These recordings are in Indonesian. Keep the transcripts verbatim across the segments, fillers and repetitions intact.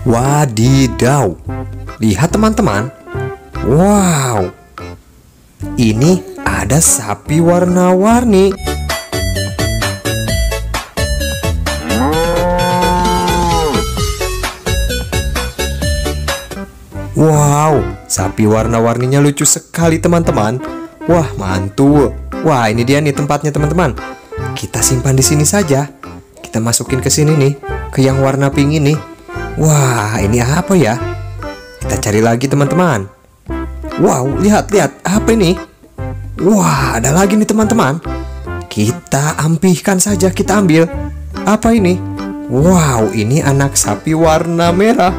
Wadidaw, lihat teman-teman. Wow, ini ada sapi warna-warni. Wow, sapi warna-warninya lucu sekali teman-teman. Wah, mantul. Wah, ini dia nih tempatnya teman-teman. Kita simpan di sini saja. Kita masukin ke sini nih, ke yang warna pink ini. Wah, ini apa ya? Kita cari lagi teman-teman. Wow, lihat-lihat, apa ini? Wah, ada lagi nih teman-teman. Kita ampihkan saja, kita ambil. Apa ini? Wow, ini anak sapi warna merah.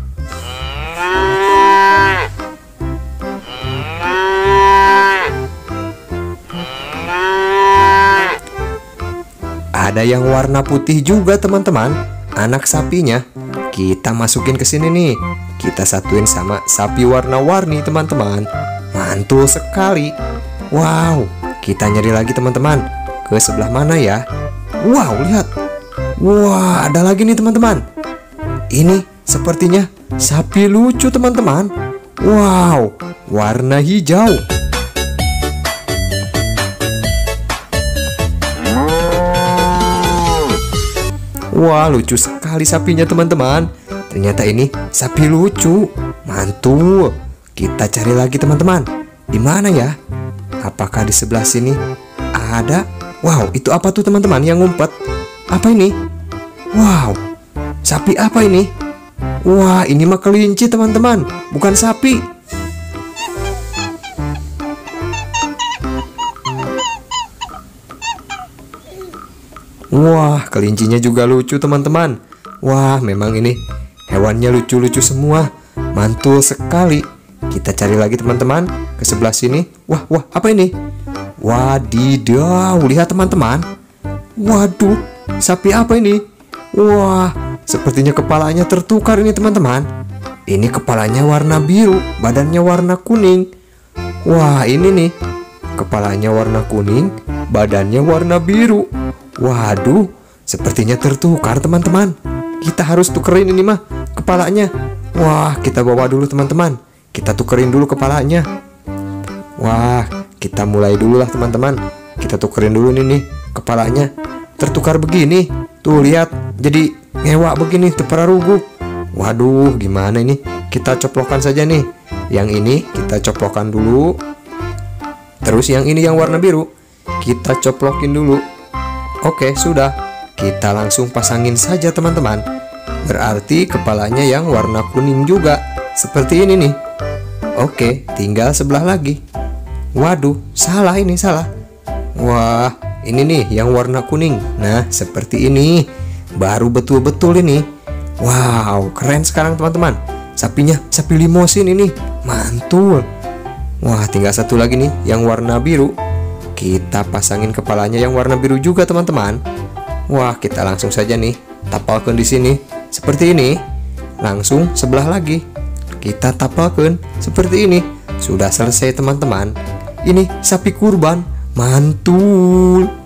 Ada yang warna putih juga teman-teman, anak sapinya. Kita masukin ke sini nih. Kita satuin sama sapi warna-warni teman-teman. Mantul sekali. Wow, kita nyari lagi teman-teman. Ke sebelah mana ya? Wow, lihat. Wah, ada lagi nih teman-teman. Ini sepertinya sapi lucu teman-teman. Wow, warna hijau. Wah, lucu sekali sapinya teman-teman. Ternyata ini sapi lucu. Mantul. Kita cari lagi teman-teman. Di mana ya? Apakah di sebelah sini ada? Wow, itu apa tuh teman-teman yang ngumpet? Apa ini? Wow, sapi apa ini? Wah, ini mah kelinci teman-teman, bukan sapi. Wah, kelincinya juga lucu teman-teman. Wah, memang ini hewannya lucu-lucu semua. Mantul sekali. Kita cari lagi teman-teman ke sebelah sini. Wah, wah, apa ini? Wadidaw, lihat teman-teman. Waduh, sapi apa ini? Wah, sepertinya kepalanya tertukar ini teman-teman. Ini kepalanya warna biru, badannya warna kuning. Wah, ini nih, kepalanya warna kuning, badannya warna biru. Waduh, sepertinya tertukar teman-teman. Kita harus tukerin ini mah kepalanya. Wah, kita bawa dulu teman-teman. Kita tukerin dulu kepalanya. Wah, kita mulai dulu lah teman-teman. Kita tukerin dulu nih nih kepalanya. Tertukar begini. Tuh lihat, jadi ngewak begini, teperarugu. Waduh, gimana ini? Kita coplokkan saja nih. Yang ini kita coplokkan dulu. Terus yang ini yang warna biru kita coplokin dulu. Oke, sudah. Kita langsung pasangin saja teman-teman. Berarti kepalanya yang warna kuning juga. Seperti ini nih. Oke, tinggal sebelah lagi. Waduh, salah ini, salah. Wah, ini nih yang warna kuning. Nah, seperti ini. Baru betul-betul ini. Wow, keren sekarang teman-teman. Sapinya, sapi limosin ini. Mantul. Wah, tinggal satu lagi nih yang warna biru. Kita pasangin kepalanya yang warna biru juga teman-teman. Wah, kita langsung saja nih tapalkan di sini seperti ini. Langsung sebelah lagi kita tapalkan seperti ini. Sudah selesai teman-teman. Ini sapi kurban. Mantul.